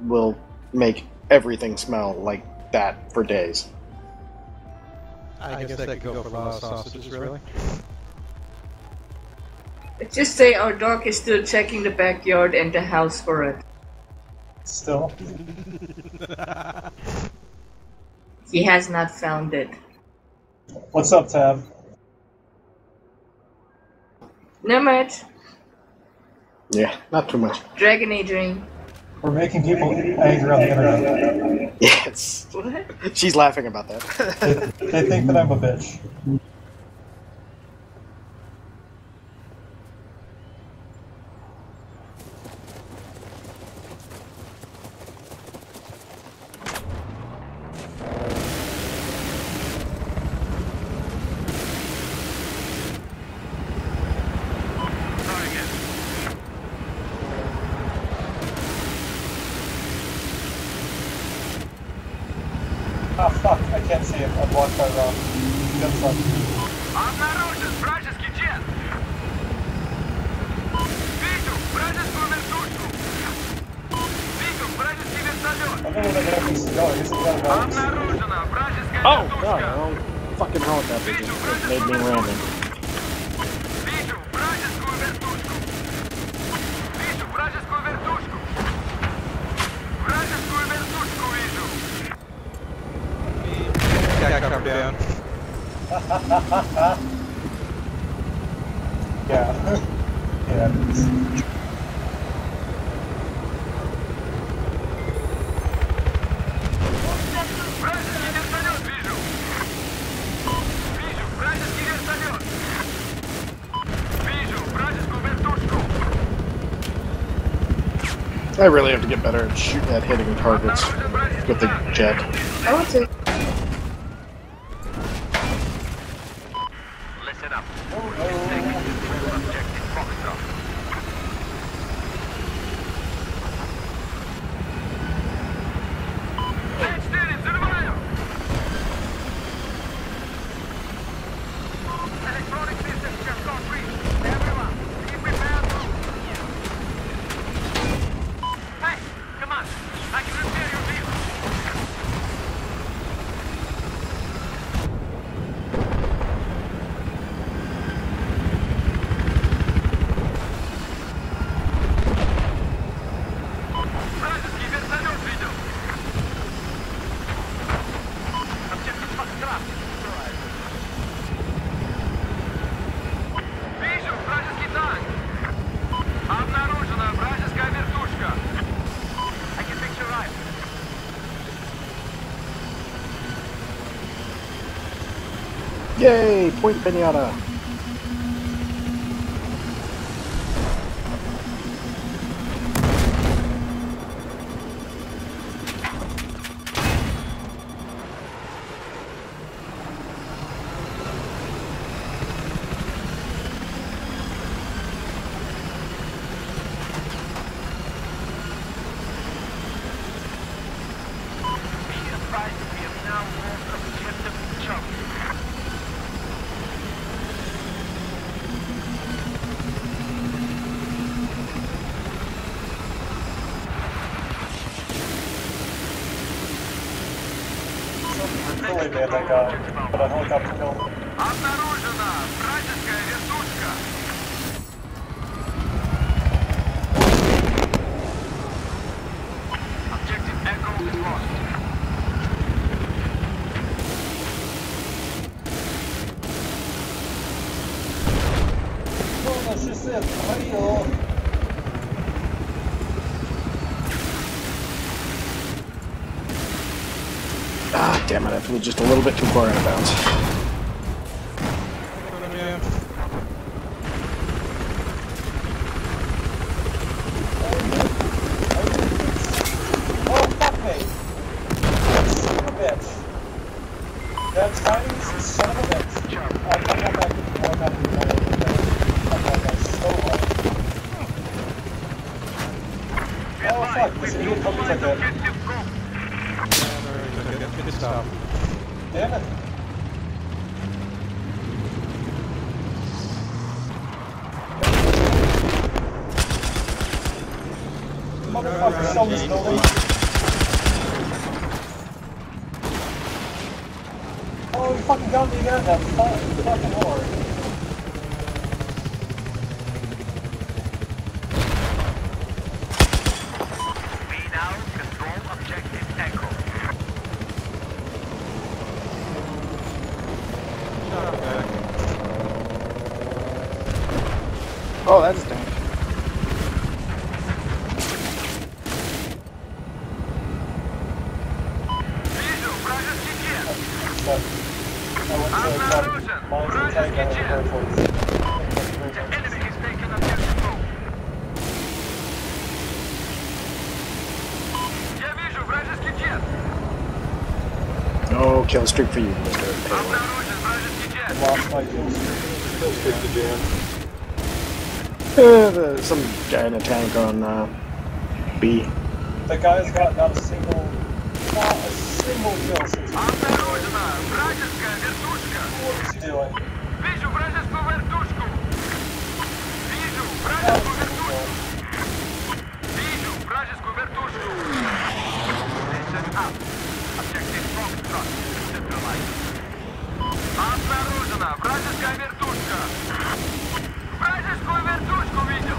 will make everything smell like that for days. I guess that could go for a lot of sausages, really. Just say our dog is still checking the backyard and the house for it. Still. He has not found it. What's up, Tab? Not much. Yeah, not too much. Dragon Adrian. We're making people angry on the internet. Yes. What? She's laughing about that. They think that I'm a bitch. Ah, fuck, I can't see him. I'm blocked by Rob. Good fuck. Обнаружен вражеский джет! Вижу вражескую вертушку! Вижу вражеский вертолет! I don't know where the heck he's going. He's got a Обнаружена вражеская Oh, God, вертушка! I don't fucking hell with that bitch. It made me random. Вижу вражескую вертушку! Вижу вражескую вертушку! Вражескую вертушку вижу! Got covered down. Yeah. Yeah. Вражеский вертолет вижу! Вижу вражеский вертолет! Вижу вражескую вертушку! I really have to get better at hitting targets with the jet. I want to. Listen up. Objective Foxtrot. Т-4, взрываю! Electronic systems just got reached. Everyone, be prepared to... Hey, come on. I can repair your vehicle. Вражеский вертолет видел. Objective Foxtrot. Вижу вражеский танк. Обнаружена вражеская вертушка. I can picture right. Yay! Point pinata! Be advised, we have now moved objective Charlie. Fully made that guy, but a helicopter killed him. Обнаружена вражеская вертушка. Objective Echo is lost. Holy shit, Mario! Ah, damn it, I flew just a little bit too far out of bounds. Yeah. Oh, fuck me! Son of a bitch. That's fighting, son of a bitch. I'm not back. I'm not so hard. Oh, fuck, this idiot took me like that. Objective Go. Good stuff. Damn it. Motherfucker, stole this building. Oh, he fucking got me again, that fucking horde. We now control objective Echo. Oh, that's dank. Вижу вражеский jet. But I went to mines and tank and I went to The enemy is taking objective Bravo. Я вижу вражеский jet. No kill streak for you, Mr. Taylor. Обнаружен вражеский jet. lost my kills. Some guy in a tank on B. The guy's got not a single kill since Обнаружена вражеская вертушка. what is he doing? Вижу вражескую вертушку. Вижу вражескую вертушку. Вижу вражескую вертушку. Listen up. Objective Foxtrot. Neutralized. Обнаружена вражеская вертушка. Вражескую вертушку видел.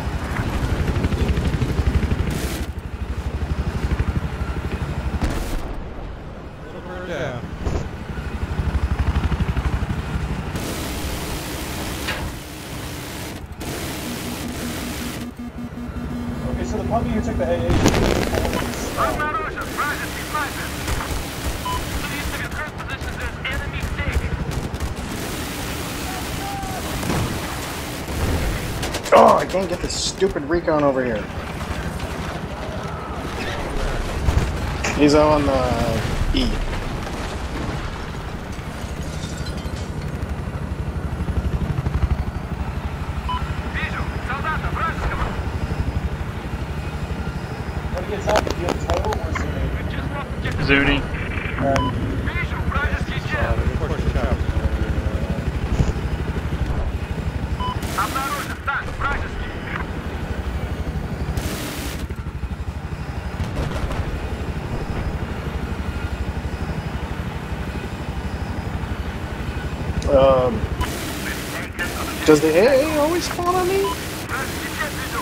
Yeah. Okay, so the puppy who took the AA Обнаружен вражеский снайпер. Please to your current position, there's enemy taking. Oh, I can't get this stupid recon over here. He's on E. Вижу солдата вражеского. when he gets out, do you have total or Zuni? We've just lost objective. Zuni. Вижу вражеский jet. Обнаружен танк вражеский. Does the AA always spawn on me? Вражеский jet вижу.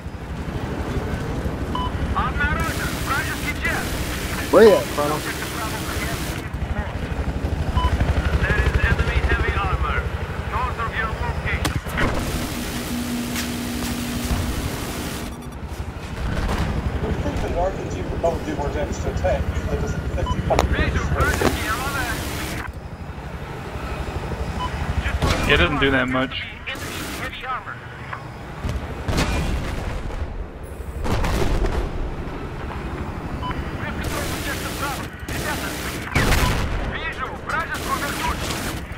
Обнаружен вражеский jet. Where you at, Chrono? There is enemy heavy armor north of your location. We think that an RPG would probably do more damage to a tank. That doesn't 50 fucking Вижу вражеский МЛР. It doesn't do that much. Enemy heavy armor. We have control of objective Bravo. Ребята, вижу вражескую вертушку.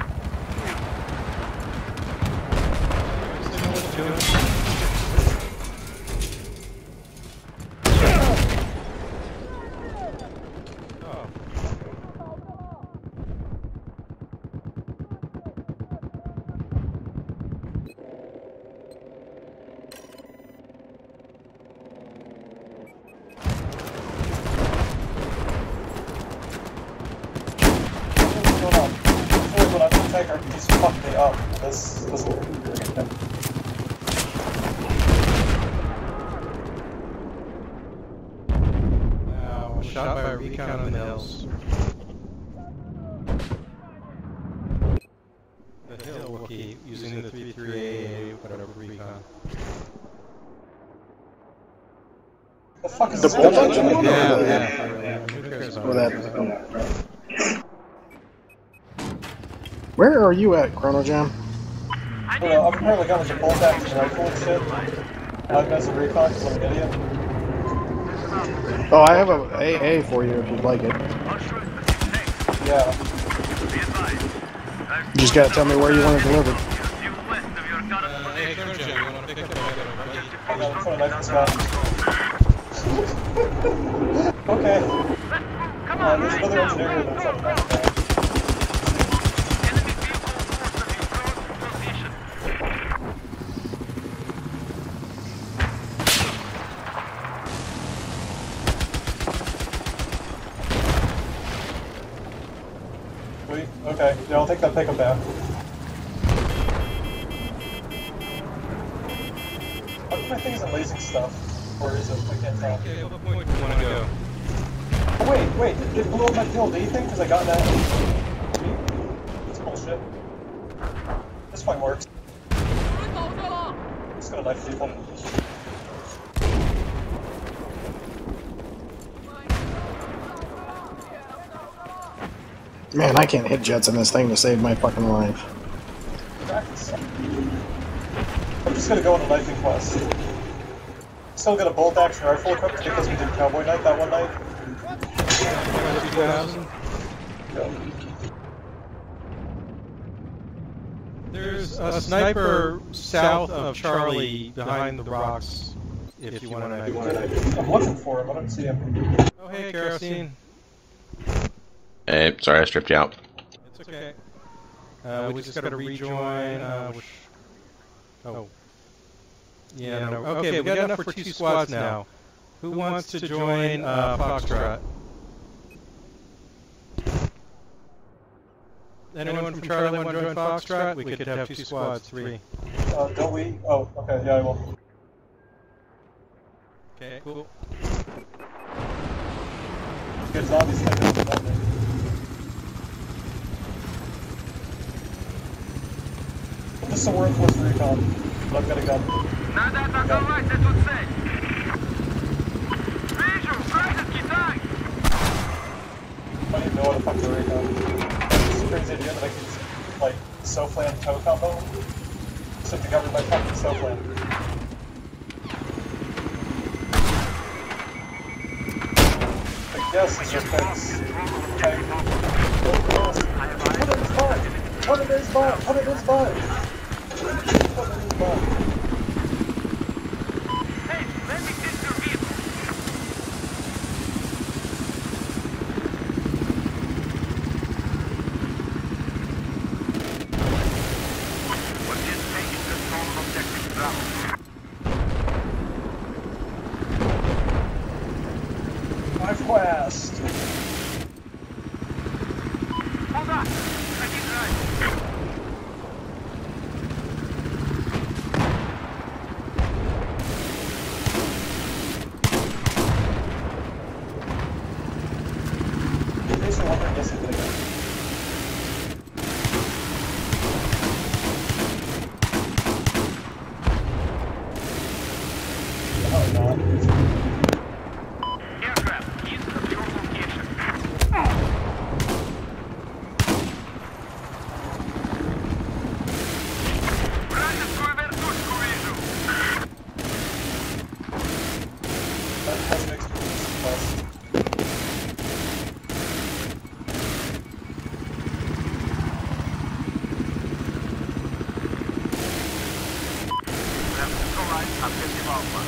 What's going on? Before, when I put tank RPGs fucked me up. This Wow, shot by a recon in the hills. The hill Wookiee using the 338 whatever recon. the fuck is The this bolt guy? action one? Yeah. Who cares Or about that. Where are you at, Chrono Jam? I don't know, I've apparently got like a bolt action rifle and shit. I've got some recon because I'm an idiot. Oh, I have a AA for you if you'd like it. Yeah. You just gotta tell me where you want it delivered. Hey, Colonel Jim, you want to pick up a I got it in front of my spot. Okay. Come on, There's another engineer here that's up back there. enemy vehicle force of your position. We we? Okay, yeah, I'll take that pickup back. How come my thing isn't lasing stuff? Or is it? I can't tell. Okay, what point do you want to go? Oh, wait, did it blow up my PLD thing? Because I got that. That's bullshit. This point works. Just gonna knife people. Man, I can't hit jets in this thing to save my fucking life. I'm just gonna go on a knifing quest. Still got a bolt action rifle equipped because we did Cowboy Night that one night. 2000. Yeah. There's a sniper south of Charlie behind the rocks. If you want to know. I'm looking for him, I don't see him. Oh, hey, Kerosene. Hey, sorry I stripped you out. It's okay. We just gotta rejoin, Oh. Yeah, no. Okay, we got enough for 2 squads now. Who wants to join, Foxtrot? Anyone from Charlie want to join Foxtrot? We could have 2 squads, 3. Don't we? Oh, okay, yeah, I will. Okay, cool. Good zombies sniping. This is a workforce recon. I've got a gun. Надо атаковать эту цель! Вижу! Вражеский танк! I don't even know what the fuck the recon. It's a crazy idea that I can use, like, SOFLAN tow combo. Except to cover my fucking SOFLAN. I guess it's your fix. Put it in his butt! Put it in his butt! Put it in his butt! Put it in his butt! Hey, let me get your vehicle! What is taking the strong objective ground? My quest! Hold on! I need right. In case you're wondering, yes, I'm gonna go. Oh, not. Aircraft, east of your location. Вражескую вертушку вижу! That has an experience quest. Objective Alpha.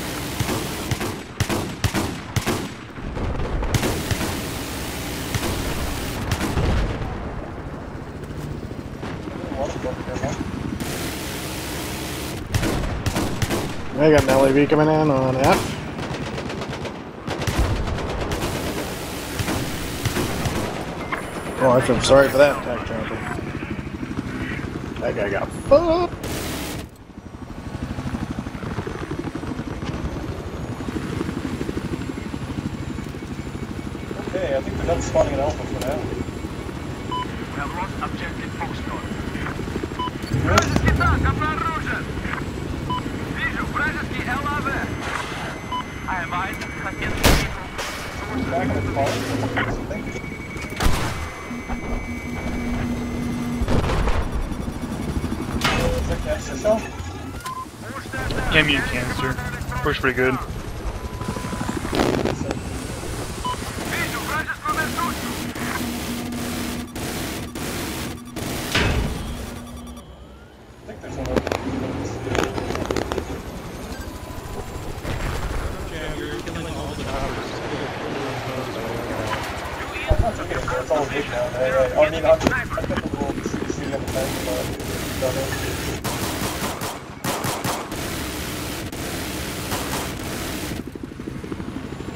I got an LAV coming in on F. Oh, I feel sorry for that attack chopper. That guy got fucked. Okay, I think we're done spawning an alpha for now. We have lost objective Foxtrot. Вражеский танк обнаружен! Вижу вражеский ЛАВ. I advise against people. Back in the car or something? Is that cancer cell? Immune cancer. Works pretty good. Вижу вражескую вертушку! I think there's another. Jam, you're killing all the towers. I'm not taking it, it's all big now. I mean, I've got the rule to shoot at the tank, but done it.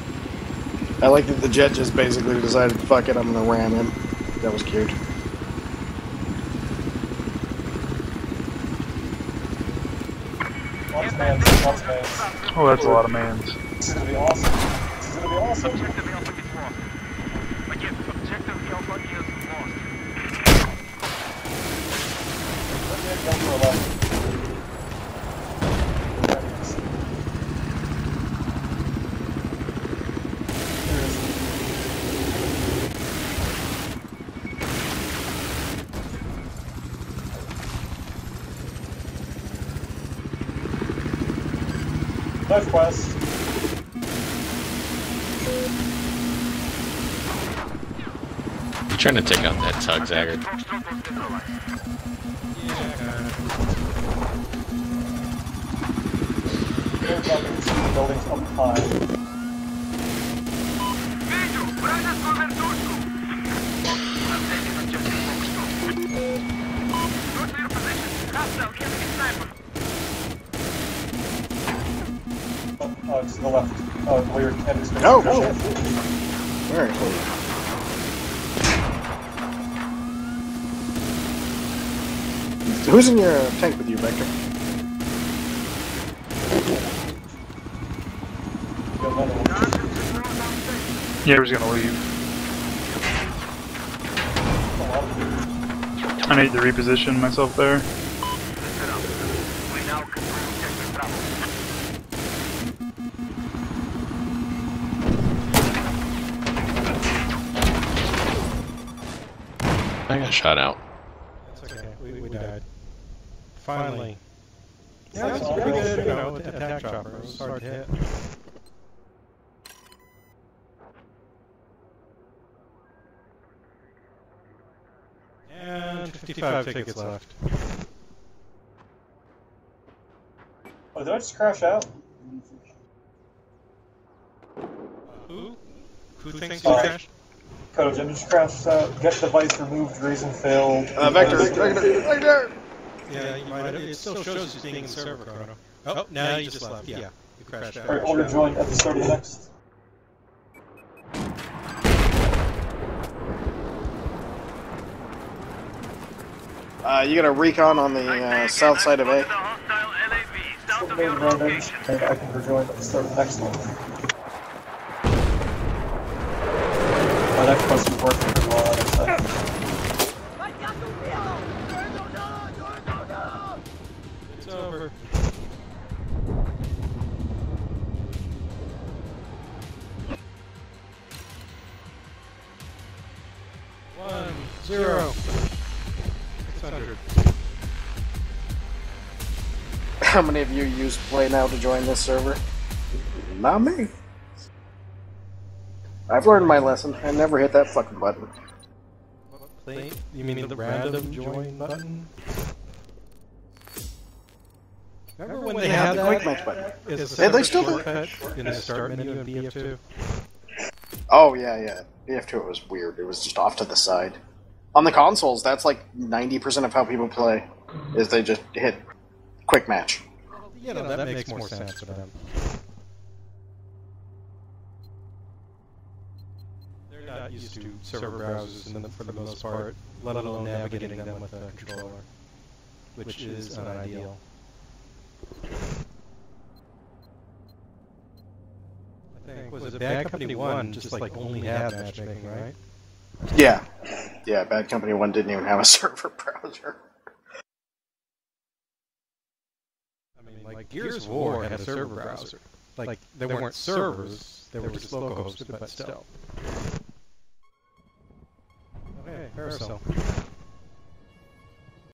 I like that the jet just basically decided, fuck it, I'm gonna ram him. That was cute. Lots of mans, lots of mans. Oh, that's a lot of mans. This is gonna be awesome. This is gonna be awesome. Objective Alpha is lost. Again, objective Alpha is lost. Let me go for a left. There it is. Knife quest. You trying to take out that tug, Zaggart? Foxtrot was neutralized. Air buildings, buildings up high. Вижу! Вражескую вертушку! Obtaining objective Foxtrot. Go to your position. Hostile enemy sniper. Oh, it's to the left. Where your enemy's going. No, no. Very cool. Who's in your tank with you, Vector? Yeah, we're just gonna leave. I need to reposition myself there. Listen up. We now control objective Bravo. I got shot out. It's okay. We died. Finally. Yeah, That's it's all pretty right. good, you know, with the attack chopper. It was hard to hit. And 55 tickets left. Oh, did I just crash out? Who? Who thinks Uh, he crashed? Coach, I just crashed out. Get device removed, reason failed. Vector, Vector! Yeah, you might have. It still shows you being in the server, Chrono. Oh, now you just left. Yeah, you crashed out. Alright, I'll rejoin at the start of the next. You got a recon on the south side of A. Hostile LAV south of Main your round location. ends, and I can rejoin at the start of the next one. My next quest is working pretty well, like I said. It's over. One, 0. 600. How many of you use Play Now to join this server? Not me. I've learned my lesson. I never hit that fucking button. Play? You mean the random join button? Remember when they had that? Quick match button. Is Yeah, they still do. shortcut in the start menu in BF2? Oh, yeah, yeah. BF2, it was weird. It was just off to the side. On the consoles, that's like 90% of how people play, is they just hit quick match. You know, that makes more sense for them. They're not used to server browsers for the most part, let alone navigating them with a controller, which is unideal. I think, was it Bad Company 1 just like only had matchmaking, right? Yeah. Yeah, Bad Company 1 didn't even have a server browser. I mean, like Gears of War had a server browser. Like, they weren't servers, they were just local hosted, but still. Okay, Carousel.